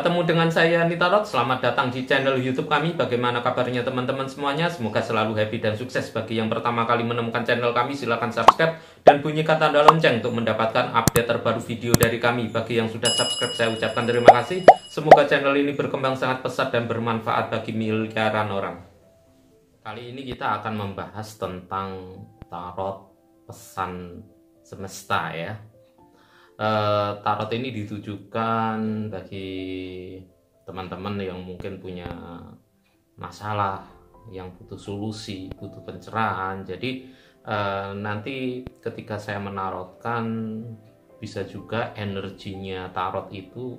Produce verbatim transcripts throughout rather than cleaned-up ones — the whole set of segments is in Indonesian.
Ketemu dengan saya Nitarot, selamat datang di channel YouTube kami. Bagaimana kabarnya teman-teman semuanya? Semoga selalu happy dan sukses. Bagi yang pertama kali menemukan channel kami, silahkan subscribe dan bunyikan tanda lonceng untuk mendapatkan update terbaru video dari kami. Bagi yang sudah subscribe, saya ucapkan terima kasih. Semoga channel ini berkembang sangat pesat dan bermanfaat bagi miliaran orang. Kali ini kita akan membahas tentang tarot pesan semesta ya. Uh, tarot ini ditujukan bagi teman-teman yang mungkin punya masalah, yang butuh solusi, butuh pencerahan. Jadi uh, nanti ketika saya menarotkan, bisa juga energinya tarot itu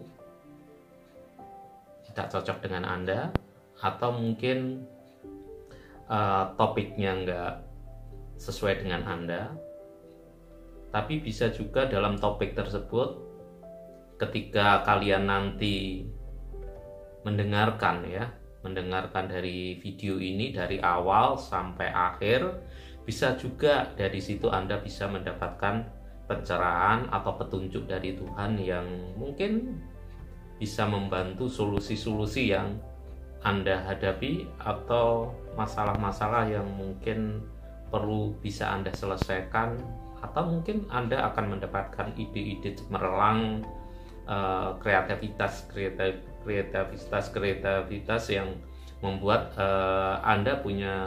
tidak cocok dengan Anda, atau mungkin uh, topiknya nggak sesuai dengan Anda. Tapi bisa juga dalam topik tersebut, ketika kalian nanti mendengarkan ya, mendengarkan dari video ini dari awal sampai akhir, bisa juga dari situ Anda bisa mendapatkan pencerahan atau petunjuk dari Tuhan yang mungkin bisa membantu solusi-solusi yang Anda hadapi, atau masalah-masalah yang mungkin perlu bisa Anda selesaikan, atau mungkin Anda akan mendapatkan ide-ide cemerlang, uh, kreativitas, kreativitas, kreativitas yang membuat uh, Anda punya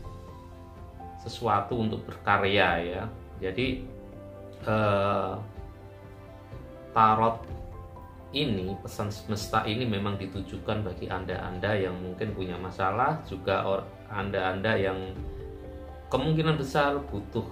sesuatu untuk berkarya ya. Jadi uh, tarot ini, pesan semesta ini memang ditujukan bagi Anda-Anda yang mungkin punya masalah, juga Anda-Anda yang kemungkinan besar butuh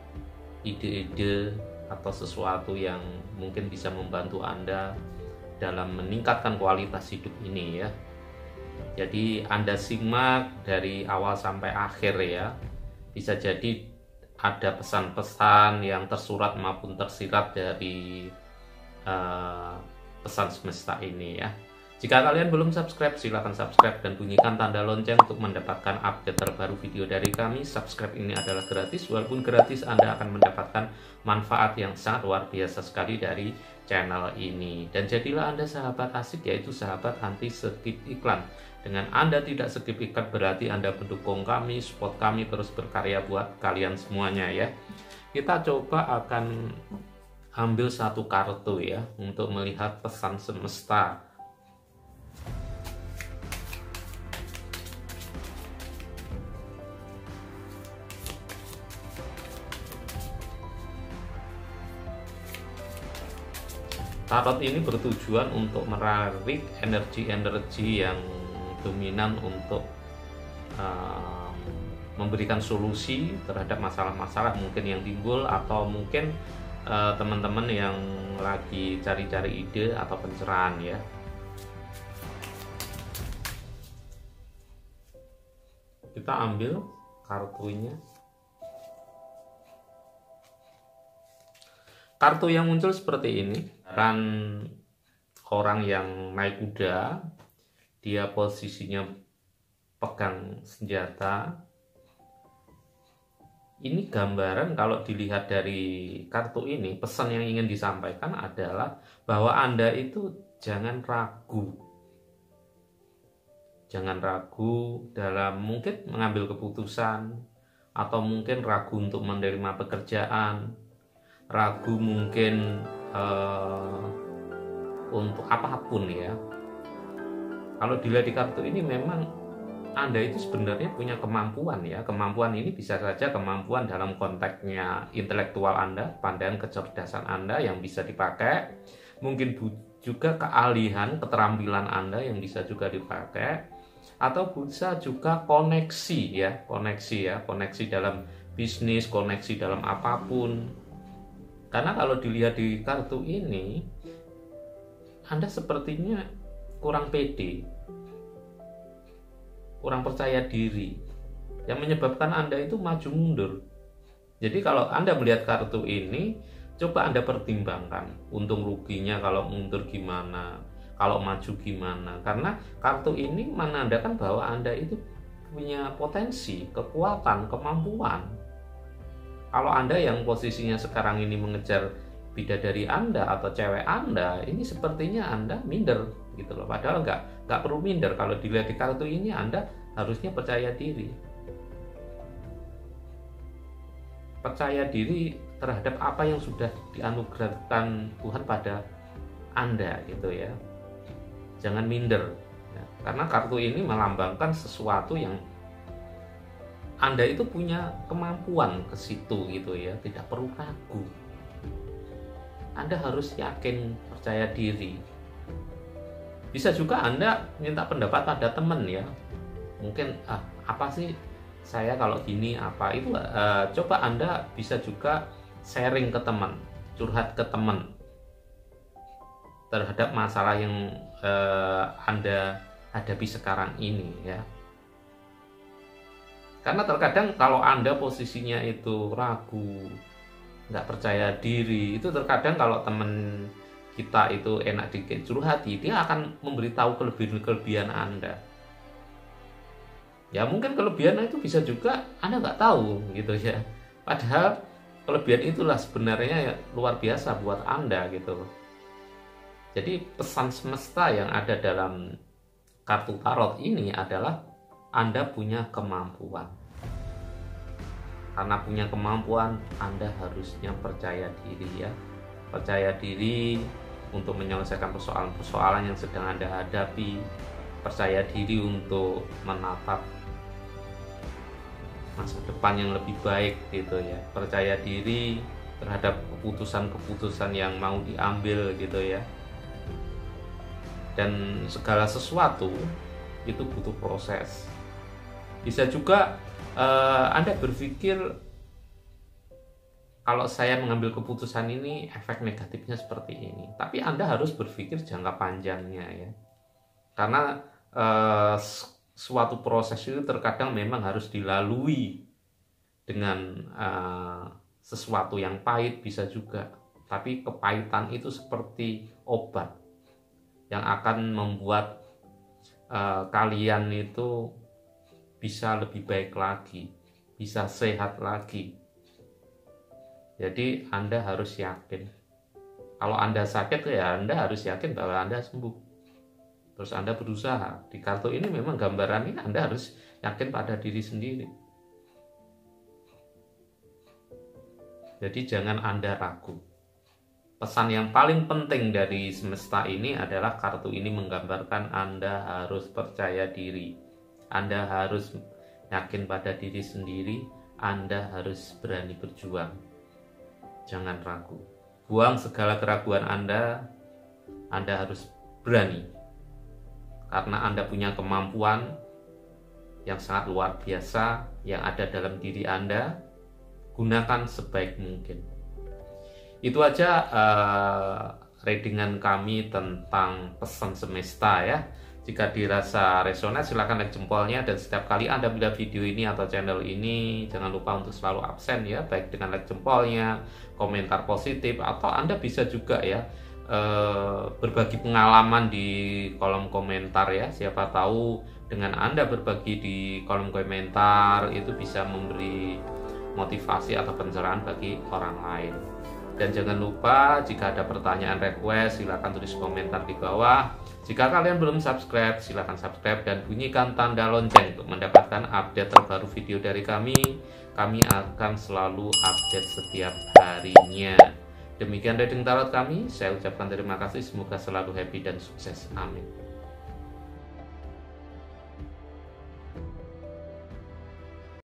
ide-ide atau sesuatu yang mungkin bisa membantu Anda dalam meningkatkan kualitas hidup ini ya. Jadi Anda simak dari awal sampai akhir ya. Bisa jadi ada pesan-pesan yang tersurat maupun tersirat dari uh, pesan semesta ini ya. Jika kalian belum subscribe, silahkan subscribe dan bunyikan tanda lonceng untuk mendapatkan update terbaru video dari kami. Subscribe ini adalah gratis, walaupun gratis Anda akan mendapatkan manfaat yang sangat luar biasa sekali dari channel ini. Dan jadilah Anda sahabat asik, yaitu sahabat anti skip iklan. Dengan Anda tidak skip iklan berarti Anda mendukung kami, support kami terus berkarya buat kalian semuanya ya. Kita coba akan ambil satu kartu ya, untuk melihat pesan semesta. Tarot ini bertujuan untuk menarik energi-energi yang dominan untuk uh, memberikan solusi terhadap masalah-masalah mungkin yang timbul, atau mungkin teman-teman uh, yang lagi cari-cari ide atau pencerahan ya. Kita ambil kartunya. Kartu yang muncul seperti ini, kan orang yang naik kuda, dia posisinya pegang senjata. Ini gambaran, kalau dilihat dari kartu ini, pesan yang ingin disampaikan adalah bahwa Anda itu jangan ragu. Jangan ragu dalam mungkin mengambil keputusan, atau mungkin ragu untuk menerima pekerjaan, ragu mungkin uh, untuk apapun ya. Kalau dilihat di kartu ini, memang Anda itu sebenarnya punya kemampuan ya. Kemampuan ini bisa saja kemampuan dalam konteksnya intelektual Anda, pandang kecerdasan Anda yang bisa dipakai, mungkin juga keahlian, keterampilan Anda yang bisa juga dipakai, atau bisa juga koneksi ya, koneksi ya, koneksi dalam bisnis, koneksi dalam apapun. Karena kalau dilihat di kartu ini, Anda sepertinya kurang pede, kurang percaya diri, yang menyebabkan Anda itu maju mundur. Jadi kalau Anda melihat kartu ini, coba Anda pertimbangkan untung ruginya, kalau mundur gimana, kalau maju gimana. Karena kartu ini menandakan bahwa Anda itu punya potensi, kekuatan, kemampuan. Kalau Anda yang posisinya sekarang ini mengejar bidadari Anda atau cewek Anda ini sepertinya Anda minder gitu loh. Padahal nggak nggak perlu minder. Kalau dilihat di kartu ini Anda harusnya percaya diri. Percaya diri terhadap apa yang sudah dianugerahkan Tuhan pada Anda gitu ya. Jangan minder ya. Karena kartu ini melambangkan sesuatu yang Anda itu punya kemampuan ke situ gitu ya, tidak perlu ragu. Anda harus yakin, percaya diri. Bisa juga Anda minta pendapat pada teman ya. Mungkin ah, apa sih saya kalau gini apa itu uh, coba Anda bisa juga sharing ke teman, curhat ke teman terhadap masalah yang uh, Anda hadapi sekarang ini ya. Karena terkadang kalau Anda posisinya itu ragu, nggak percaya diri, itu terkadang kalau teman kita itu enak dikit curhati, dia akan memberitahu kelebihan-kelebihan Anda. Ya mungkin kelebihan itu bisa juga Anda nggak tahu gitu ya. Padahal kelebihan itulah sebenarnya ya, luar biasa buat Anda gitu. Jadi pesan semesta yang ada dalam kartu tarot ini adalah Anda punya kemampuan. Karena punya kemampuan, Anda harusnya percaya diri ya. Percaya diri untuk menyelesaikan persoalan-persoalan yang sedang Anda hadapi. Percaya diri untuk menatap masa depan yang lebih baik gitu ya. Percaya diri terhadap keputusan-keputusan yang mau diambil gitu ya. Dan segala sesuatu itu butuh proses. Bisa juga uh, Anda berpikir kalau saya mengambil keputusan ini efek negatifnya seperti ini. Tapi Anda harus berpikir jangka panjangnya ya. Karena uh, suatu proses itu terkadang memang harus dilalui dengan uh, sesuatu yang pahit bisa juga. Tapi kepahitan itu seperti obat yang akan membuat uh, kalian itu bisa lebih baik lagi, bisa sehat lagi. Jadi Anda harus yakin. Kalau Anda sakit ya Anda harus yakin bahwa Anda sembuh. Terus Anda berusaha. Di kartu ini memang gambarannya Anda harus yakin pada diri sendiri. Jadi jangan Anda ragu. Pesan yang paling penting dari semesta ini adalah kartu ini menggambarkan Anda harus percaya diri. Anda harus yakin pada diri sendiri, Anda harus berani berjuang. Jangan ragu. Buang segala keraguan Anda, Anda harus berani. Karena Anda punya kemampuan yang sangat luar biasa yang ada dalam diri Anda, gunakan sebaik mungkin. Itu aja uh, readingan kami tentang pesan semesta ya. Jika dirasa resonan silahkan like jempolnya, dan setiap kali Anda melihat video ini atau channel ini jangan lupa untuk selalu absen ya, baik dengan like jempolnya, komentar positif, atau Anda bisa juga ya eh, berbagi pengalaman di kolom komentar ya. Siapa tahu dengan Anda berbagi di kolom komentar itu bisa memberi motivasi atau pencerahan bagi orang lain. Dan jangan lupa jika ada pertanyaan request silahkan tulis komentar di bawah. Jika kalian belum subscribe silahkan subscribe dan bunyikan tanda lonceng untuk mendapatkan update terbaru video dari kami. Kami akan selalu update setiap harinya. Demikian reading tarot kami. Saya ucapkan terima kasih. Semoga selalu happy dan sukses. Amin.